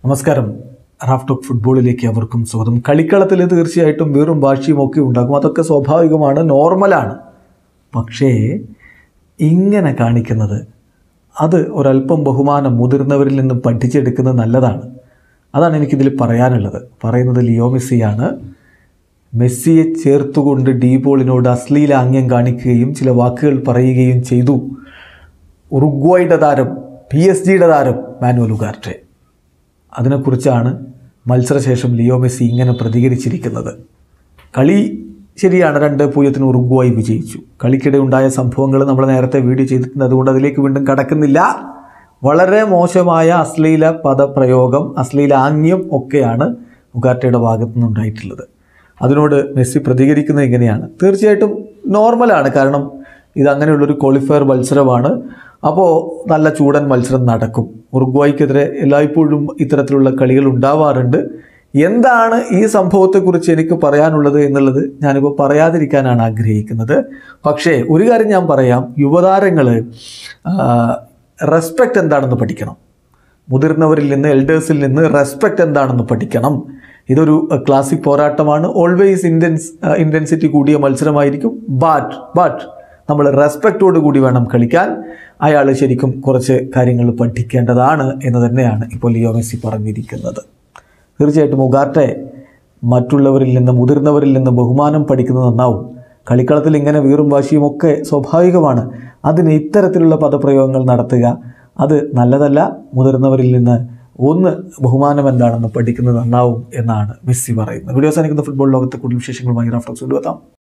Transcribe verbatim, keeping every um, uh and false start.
നമസ്കാരം. Raf talk ഫുട്ബോളിലേക്ക് അവർക്കും സ്വാഗതം. കളിക്കളത്തിൽ തീർച്ചയായിട്ടും വീറും വാശിയും ഒക്കെ ഉണ്ടാകും, അതൊക്കെ സ്വാഭാവികമാണ്, നോർമലാണ്. പക്ഷേ ഇങ്ങനെ കാണിക്കുന്നത് അത് ഒരല്പം ബഹുമാനം മുതിർന്നവരിൽ നിന്ന് പഠിച്ചെടുക്കുന്നത് നല്ലതാണ്. അതാണ് എനിക്കിതിൽ പറയാനുള്ളത്. പറയുന്നത് ലിയോ മെസ്സിയാണ്. മെസ്സിയെ ചേർത്തുകൊണ്ട് ഡി പോളിനോട് അശ്ലീല ആംഗ്യം കാണിക്കുകയും ചില വാക്കുകൾ പറയുകയും ചെയ്തു ഉറുഗ്വായുടെ താരം, പി എസ് ജിയുടെ താരം മാനുവൽ ഉഗാർട്ടെ. അതിനെക്കുറിച്ചാണ് മത്സരശേഷം ലിയോ മെസ്സി ഇങ്ങനെ പ്രതികരിച്ചിരിക്കുന്നത്. കളി ശരിയാണ്, രണ്ട് പൂജ്യത്തിന് ഉറുഗ്വായി വിജയിച്ചു. കളിക്കിടെ ഉണ്ടായ സംഭവങ്ങൾ നമ്മൾ നേരത്തെ വീഡിയോ ചെയ്തിട്ടുണ്ട്, അതുകൊണ്ട് അതിലേക്ക് വീണ്ടും കടക്കുന്നില്ല. വളരെ മോശമായ അശ്ലീല പദപ്രയോഗം, അശ്ലീല ആംഗ്യം ഒക്കെയാണ് ഉഗാർട്ടയുടെ ഭാഗത്തു നിന്നുണ്ടായിട്ടുള്ളത്. അതിനോട് മെസ്സി പ്രതികരിക്കുന്നത് എങ്ങനെയാണ്? തീർച്ചയായിട്ടും നോർമലാണ്, കാരണം ഇതങ്ങനെയുള്ളൊരു ക്വാളിഫയർ മത്സരമാണ്. അപ്പോൾ നല്ല ചൂടൻ മത്സരം നടക്കും. ഉറുഗ്വായ്ക്കെതിരെ എല്ലായ്പ്പോഴും ഇത്തരത്തിലുള്ള കളികൾ ഉണ്ടാവാറുണ്ട്. എന്താണ് ഈ സംഭവത്തെക്കുറിച്ച് എനിക്ക് പറയാനുള്ളത് എന്നുള്ളത് ഞാനിപ്പോൾ പറയാതിരിക്കാനാണ് ആഗ്രഹിക്കുന്നത്. പക്ഷേ ഒരു കാര്യം ഞാൻ പറയാം, യുവതാരങ്ങൾ റെസ്പെക്റ്റ് എന്താണെന്ന് പഠിക്കണം. മുതിർന്നവരിൽ നിന്ന്, എൽഡേഴ്സിൽ നിന്ന് റെസ്പെക്റ്റ് എന്താണെന്ന് പഠിക്കണം. ഇതൊരു ക്ലാസിക് പോരാട്ടമാണ്. ഓൾവേസ് ഇൻറ്റൻസ് ഇൻറ്റൻസിറ്റി കൂടിയ മത്സരമായിരിക്കും. ബട്ട് ബട്ട് നമ്മൾ റെസ്പെക്റ്റോട് കൂടി വേണം കളിക്കാൻ. അയാൾ ശരിക്കും കുറച്ച് കാര്യങ്ങൾ പഠിക്കേണ്ടതാണ് എന്ന് തന്നെയാണ് ഇപ്പോൾ ലിയോ മെസ്സി പറഞ്ഞിരിക്കുന്നത്. തീർച്ചയായിട്ടും ഉഗാർട്ടെ മറ്റുള്ളവരിൽ നിന്ന്, മുതിർന്നവരിൽ നിന്ന് ബഹുമാനം പഠിക്കുന്നത് നന്നാവും. കളിക്കളത്തിൽ ഇങ്ങനെ വീറും വാശിയും ഒക്കെ സ്വാഭാവികമാണ്. അതിന് ഇത്തരത്തിലുള്ള പദപ്രയോഗങ്ങൾ നടത്തുക അത് നല്ലതല്ല. മുതിർന്നവരിൽ നിന്ന് ഒന്ന് ബഹുമാനം എന്താണെന്ന് പഠിക്കുന്നത് നന്നാവും എന്നാണ് മെസ്സി പറയുന്നത്. വീഡിയോ അവസാനിക്കുന്ന ഫുട്ബോൾ ലോകത്തെ കൂടുതൽ വിശേഷങ്ങളുമായി റാഫ് ടോക്സ് കൊണ്ടുവെത്താം.